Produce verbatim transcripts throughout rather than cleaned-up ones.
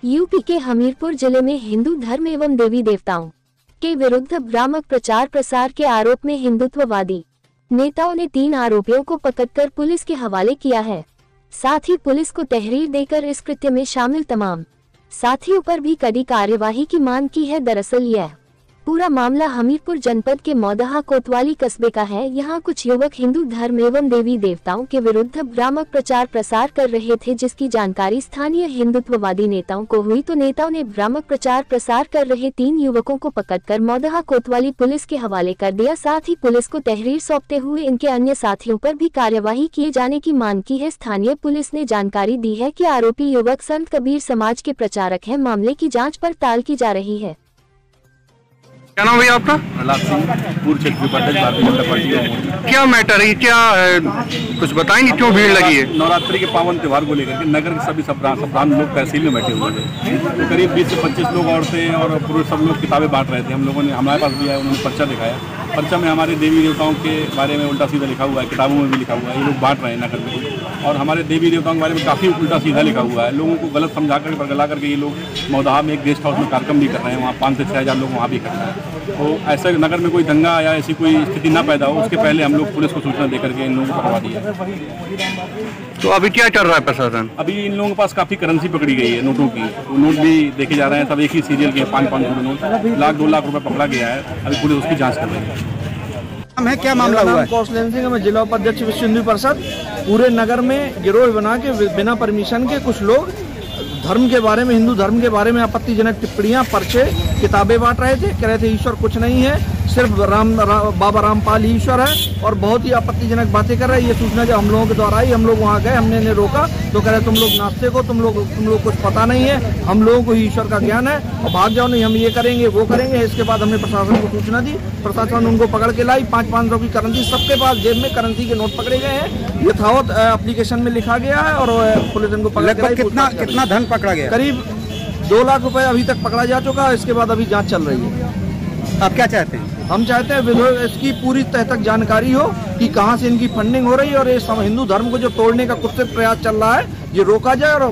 UP के हमीरपुर जिले में हिंदू धर्म एवं देवी देवताओं के विरुद्ध भ्रामक प्रचार प्रसार के आरोप में हिंदुत्ववादी नेताओं ने तीन आरोपियों को पकड़कर पुलिस के हवाले किया है। साथ ही पुलिस को तहरीर देकर इस कृत्य में शामिल तमाम साथियों पर भी कड़ी कार्यवाही की मांग की है। दरअसल यह पूरा मामला हमीरपुर जनपद के मौदहा कोतवाली कस्बे का है। यहाँ कुछ युवक हिंदू धर्म एवं देवी देवताओं के विरुद्ध भ्रामक प्रचार प्रसार कर रहे थे, जिसकी जानकारी स्थानीय हिंदुत्ववादी नेताओं को हुई तो नेताओं ने भ्रामक प्रचार प्रसार कर रहे तीन युवकों को पकड़कर मौदहा कोतवाली पुलिस के हवाले कर दिया। साथ ही पुलिस को तहरीर सौंपते हुए इनके अन्य साथियों पर भी कार्यवाही किए जाने की मांग की है। स्थानीय पुलिस ने जानकारी दी है कि आरोपी युवक संत कबीर समाज के प्रचारक हैं। मामले की जाँच पड़ताल की जा रही है। क्या नाम है आपका? प्रहलाद सिंह, पूर्व क्षेत्र उपाध्यक्ष भारतीय जनता पार्टी। क्या मैटर है, क्या कुछ बताएंगे, क्यों भीड़ लगी है? नवरात्रि के पावन त्योहार को लेकर के नगर के सभी सप्तान लोग तहसील में बैठे हुए थे। तो करीब बीस से पच्चीस लोग औरतें और पुरुष सब लोग किताबें बांट रहे थे। हम लोगों ने हमारे पास भी आया, उन्होंने पर्चा दिखाया। पर्चा में हमारे देवी देवताओं के बारे में उल्टा सीधा लिखा हुआ है, किताबों में भी लिखा हुआ है। ये लोग बांट रहे हैं नगर में, और हमारे देवी देवताओं के बारे में काफ़ी उल्टा सीधा लिखा हुआ है। लोगों को गलत समझा कर बरगला करके ये लोग मौदहा में एक गेस्ट हाउस में कार्यक्रम भी कर रहे हैं। वहाँ पाँच से छः हज़ार लोग वहाँ भी कर रहे हैं। तो ऐसा नगर में कोई दंगा या ऐसी कोई स्थिति ना पैदा हो, उसके पहले हम लोग पुलिस को सूचना देकर के इन लोगों को पकड़वा दिया। तो अभी क्या चल रहा है प्रशासन? अभी इन लोगों के पास काफ़ी करेंसी पकड़ी गई है, नोटों की। तो नोट भी देखे जा रहे हैं, सब एक ही सीरियल के पाँच पाँच सौ नोट, लाख दो लाख रुपए पकड़ा गया है। अभी पुलिस उसकी जाँच कर रही है। है क्या मामला हुआ है? कौशलेंद्र सिंह, मैं जिला उपाध्यक्ष विश्व हिंदू परिषद। पूरे नगर में गिरोह बना के बिना परमिशन के कुछ लोग धर्म के बारे में, हिंदू धर्म के बारे में आपत्तिजनक टिप्पणियां, पर्चे, किताबें बांट रहे थे। कह रहे थे ईश्वर कुछ नहीं है, सिर्फ राम, राम बाबा रामपाल ही ईश्वर है, और बहुत ही आपत्तिजनक बातें कर रहे हैं। ये सूचना जब हम लोगों के द्वारा आई, हम लोग वहाँ गए, हमने ने रोका तो कह रहे तुम लोग नास्तिक हो, तुम लोग तुम लोग कुछ पता नहीं है, हम लोगों को ही ईश्वर का ज्ञान है और भाग जाओ, नहीं हम ये करेंगे वो करेंगे। इसके बाद हमने प्रशासन को सूचना दी, प्रशासन उनको पकड़ के लाई। पाँच पाँच सौ की करेंसी, सबके पास जेब में करेंसी के नोट पकड़े गए हैं। यथावत एप्लीकेशन में लिखा गया है और पुलिस इनको पकड़ के लाई। कितना कितना धन पकड़ा गया? करीब दो लाख रुपए अभी तक पकड़ा जा चुका है। इसके बाद अभी जांच चल रही है। आप क्या चाहते हैं? हम चाहते हैं इसकी पूरी तह तक जानकारी हो कि कहां से इनकी फंडिंग हो रही है, और ये हिंदू धर्म को जो तोड़ने का कुत्सित प्रयास चल रहा है ये रोका जाए, और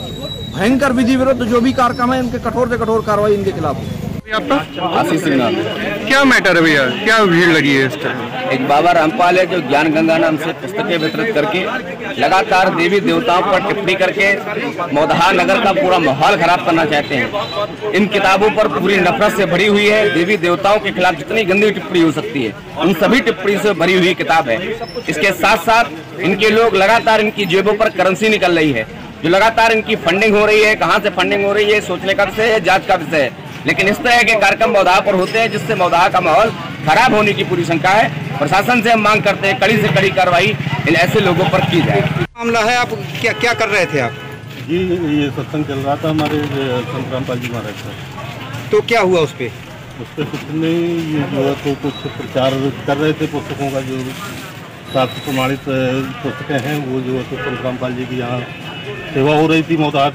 भयंकर विधि विरुद्ध जो भी कार्यक्रम है इनके कठोर से कठोर कार्रवाई इनके खिलाफ हो। आपका? आशीष सिंह नाम। क्या मैटर है भैया, क्या भीड़ लगी है इस तरह? एक बाबा रामपाल है जो ज्ञान गंगा नाम से पुस्तकें वितरित करके लगातार देवी देवताओं पर टिप्पणी करके मौदहा नगर का पूरा माहौल खराब करना चाहते हैं। इन किताबों पर पूरी नफरत से भरी हुई है। देवी देवताओं के खिलाफ जितनी गंदी टिप्पणी हो सकती है उन सभी टिप्पणी से भरी हुई किताब है। इसके साथ साथ इनके लोग लगातार इनकी जेबों पर करेंसी निकल रही है, जो लगातार इनकी फंडिंग हो रही है। कहाँ से फंडिंग हो रही है सोचने का विषय है, जाँच का विषय है। लेकिन इस तरह के कार्यक्रम मौदहा पर होते हैं जिससे मौदहा का माहौल खराब होने की पूरी शंका है। प्रशासन से हम मांग करते हैं कड़ी से कड़ी कार्रवाई इन ऐसे लोगों पर की जाए। मामला है, आप क्या क्या कर रहे थे आप? जी ये सत्संग चल रहा था हमारे संत रामपाल जी महाराज का। तो क्या हुआ उस पे? उस पर कुछ नहीं, ये जो है तो कुछ प्रचार कर रहे थे पुस्तकों का, जो शास्त्र प्रमाणित पुस्तकें हैं वो जो है तो संत रामपाल जी की यहाँ सेवा हो रही थी मौदहा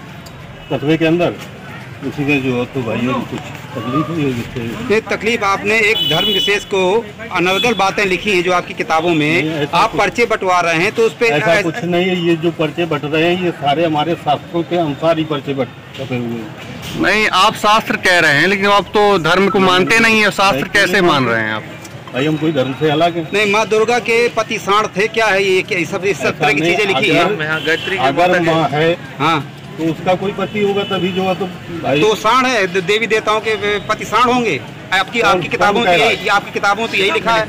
कस्बे के अंदर। उसी में जो है तो भाई कुछ तकलीफ हुई है। ये तकलीफ, आपने एक धर्म विशेष को अनर्गल बातें लिखी हैं जो आपकी किताबों में, आप पर्चे बंटवा रहे हैं, तो उस पे ऐसा कुछ नहीं है। ये जो पर्चे बंट रहे हैं ये सारे हमारे शास्त्रों के अनुसार ही पर्चे बंटे हुए हैं। नहीं, आप शास्त्र कह रहे हैं लेकिन आप तो धर्म को मानते नहीं है, शास्त्र कैसे मान रहे हैं आप? भाई हम कोई धर्म से अलग है नहीं। माँ दुर्गा के पति साण थे, क्या है ये, क्या सब इस सब तरह की चीजें लिखी है? अगर माँ है हाँ तो उसका कोई पति होगा तभी जो है तो भाई तो साण है, देवी देवताओं के पति साण होंगे। आपकी आपकी किताबों में यही आपकी किताबों में यही लिखा है।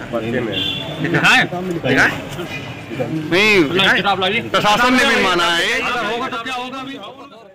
नहीं, प्रशासन ने भी माना है।